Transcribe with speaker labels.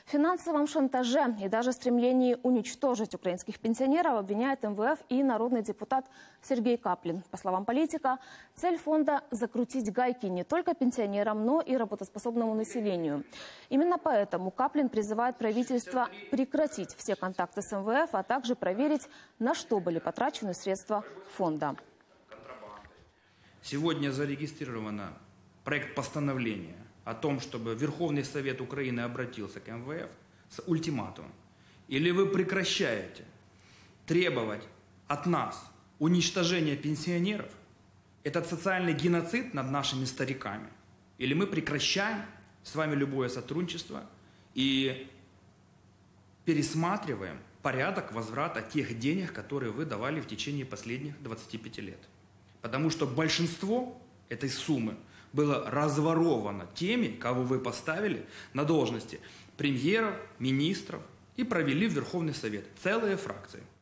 Speaker 1: В финансовом шантаже и даже стремлении уничтожить украинских пенсионеров обвиняет МВФ и народный депутат Сергей Каплин. По словам политика, цель фонда – закрутить гайки не только пенсионерам, но и работоспособному населению. Именно поэтому Каплин призывает правительство прекратить все контакты с МВФ, а также проверить, на что были потрачены средства фонда.
Speaker 2: Сегодня зарегистрировано проект постановления о том, чтобы Верховный Совет Украины обратился к МВФ с ультиматумом. Или вы прекращаете требовать от нас уничтожения пенсионеров, этот социальный геноцид над нашими стариками, или мы прекращаем с вами любое сотрудничество и пересматриваем порядок возврата тех денег, которые вы давали в течение последних 25 лет. Потому что большинство этой суммы было разворовано теми, кого вы поставили на должности премьеров, министров и провели в Верховный Совет целые фракции.